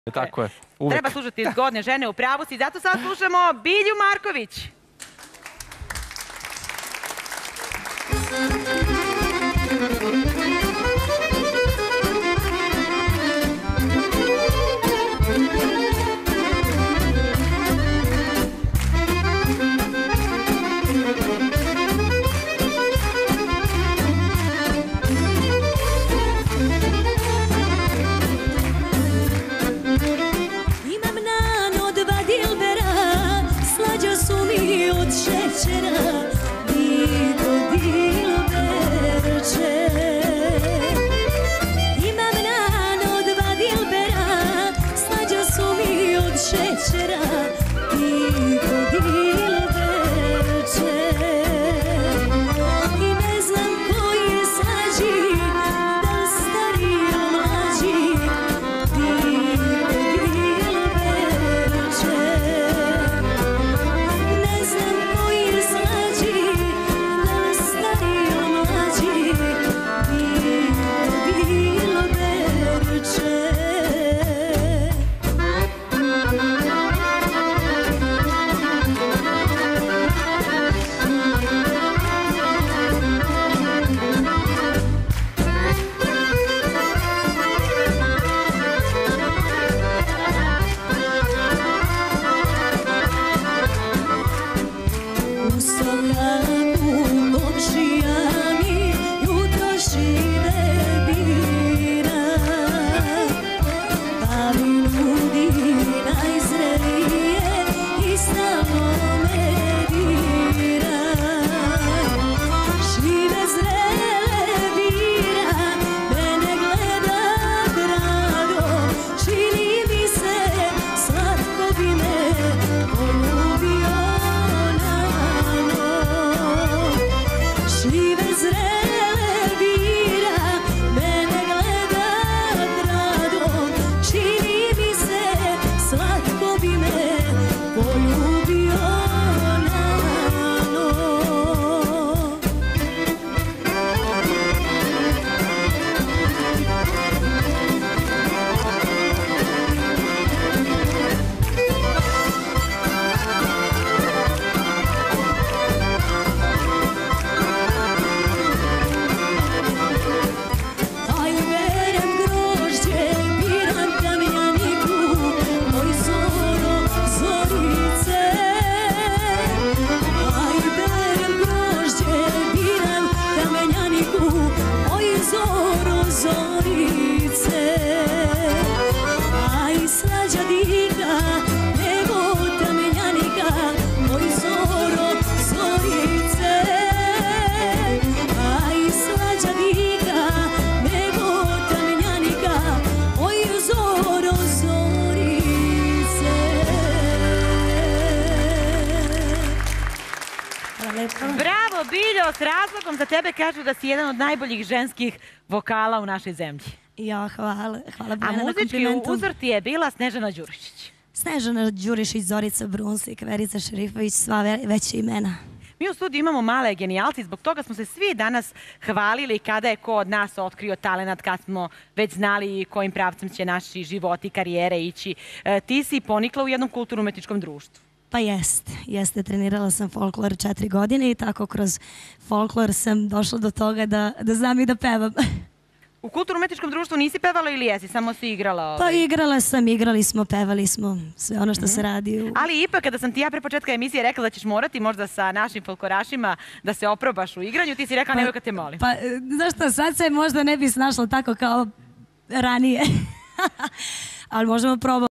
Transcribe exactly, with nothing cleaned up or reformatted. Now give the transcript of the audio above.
Tako je, uvek. Treba slušati zgodne žene u pravu si, zato sad slušamo Bilju Marković. Bravo, Biljo, s razlogom za tebe kažu da si jedan od najboljih ženskih vokala u našoj zemlji. Ja, hvala. Hvala Bojana na komplimentu. A muzički uzor ti je bila Snežana Đurišić. Snežana Đurišić, Zorica Brunslik, Verica Šerifović, sva veća imena. Mi u studiju imamo male genijalci, zbog toga smo se svi danas hvalili kada je ko od nas otkrio talenat, kad smo već znali kojim pravcem će naši životi i karijere ići. Ti si ponikla u jednom kulturno-umetničkom društvu. Pa jeste, jeste. Trenirala sam folklor četiri godine i tako kroz folklor sam došla do toga da znam i da pevam. U kulturno-umetničkom društvu nisi pevala ili jesi? Samo si igrala? Pa igrala sam, igrali smo, pevali smo, sve ono što se radi. Ali ipak, kada sam ti ja pre početka emisije rekla da ćeš morati možda sa našim folklorašima da se oprobaš u igranju, ti si rekla nemoj kad te molim. Pa, znaš što, sad se možda ne bi snašla tako kao ranije. Ali možemo probati.